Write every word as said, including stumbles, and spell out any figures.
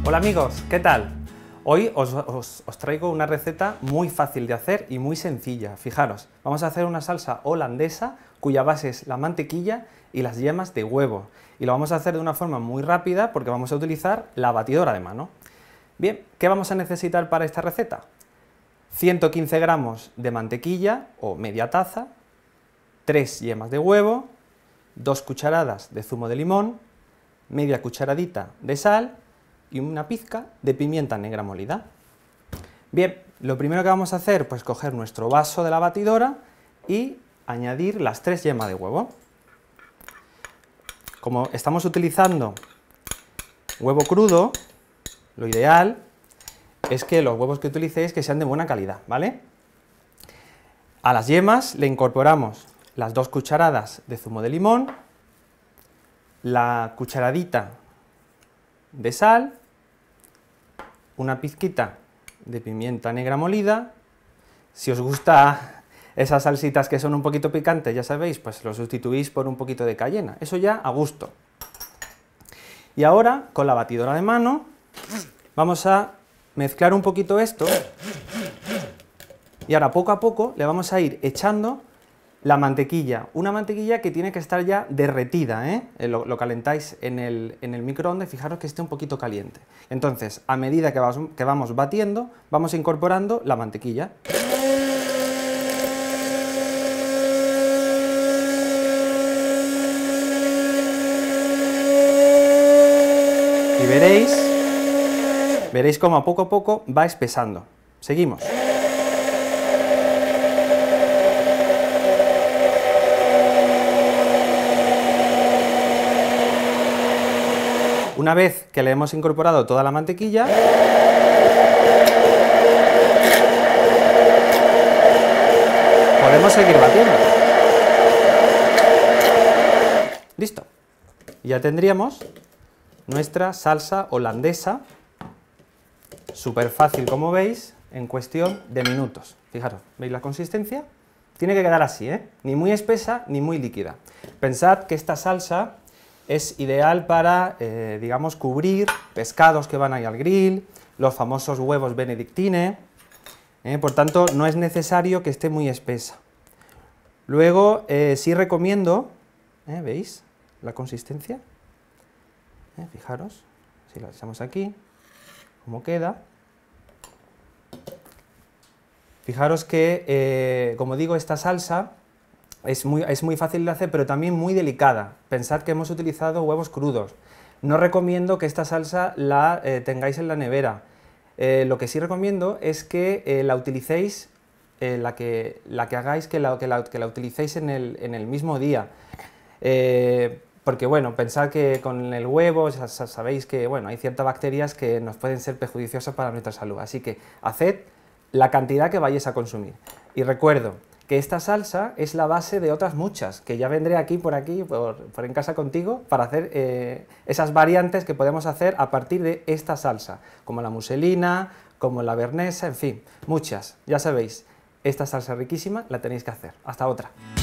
Hola amigos, ¿qué tal? Hoy os, os, os traigo una receta muy fácil de hacer y muy sencilla. Fijaros, vamos a hacer una salsa holandesa cuya base es la mantequilla y las yemas de huevo. Y lo vamos a hacer de una forma muy rápida porque vamos a utilizar la batidora de mano. Bien, ¿qué vamos a necesitar para esta receta? ciento quince gramos de mantequilla o media taza, tres yemas de huevo, dos cucharadas de zumo de limón, media cucharadita de sal y una pizca de pimienta negra molida. Bien, lo primero que vamos a hacer, pues coger nuestro vaso de la batidora y añadir las tres yemas de huevo. Como estamos utilizando huevo crudo, lo ideal es que los huevos que utilicéis que sean de buena calidad, ¿vale? A las yemas le incorporamos las dos cucharadas de zumo de limón, la cucharadita de sal, una pizquita de pimienta negra molida. Si os gusta esas salsitas que son un poquito picantes, ya sabéis, pues lo sustituís por un poquito de cayena, eso ya a gusto. Y ahora, con la batidora de mano, vamos a mezclar un poquito esto, y ahora poco a poco le vamos a ir echando la mantequilla, una mantequilla que tiene que estar ya derretida, ¿eh? Lo, lo calentáis en el, en el microondas, fijaros que esté un poquito caliente. Entonces, a medida que vamos, que vamos batiendo, vamos incorporando la mantequilla. Y veréis, veréis cómo a poco a poco va espesando. Seguimos. Una vez que le hemos incorporado toda la mantequilla, podemos seguir batiendo. Listo. Ya tendríamos nuestra salsa holandesa, súper fácil como veis, en cuestión de minutos. Fijaros, ¿veis la consistencia? Tiene que quedar así, ¿eh? Ni muy espesa ni muy líquida. Pensad que esta salsa es ideal para, eh, digamos, cubrir pescados que van ahí al grill, los famosos huevos benedictine, eh, por tanto, no es necesario que esté muy espesa. Luego, eh, sí recomiendo, eh, ¿veis la consistencia? Eh, fijaros, si la echamos aquí, cómo queda. Fijaros que, eh, como digo, esta salsa Es muy, es muy fácil de hacer, pero también muy delicada. Pensad que hemos utilizado huevos crudos. No recomiendo que esta salsa la eh, tengáis en la nevera. Eh, lo que sí recomiendo es que eh, la utilicéis, eh, la, que, la que hagáis, que la, que la, que la utilicéis en el, en el mismo día. Eh, porque, bueno, pensad que con el huevo, ya sabéis que, bueno, hay ciertas bacterias que nos pueden ser perjudiciosas para nuestra salud. Así que haced la cantidad que vayáis a consumir. Y recuerdo que esta salsa es la base de otras muchas, que ya vendré aquí, por aquí, por, por en casa contigo, para hacer eh, esas variantes que podemos hacer a partir de esta salsa, como la muselina, como la bernesa, en fin, muchas. Ya sabéis, esta salsa riquísima la tenéis que hacer. Hasta otra.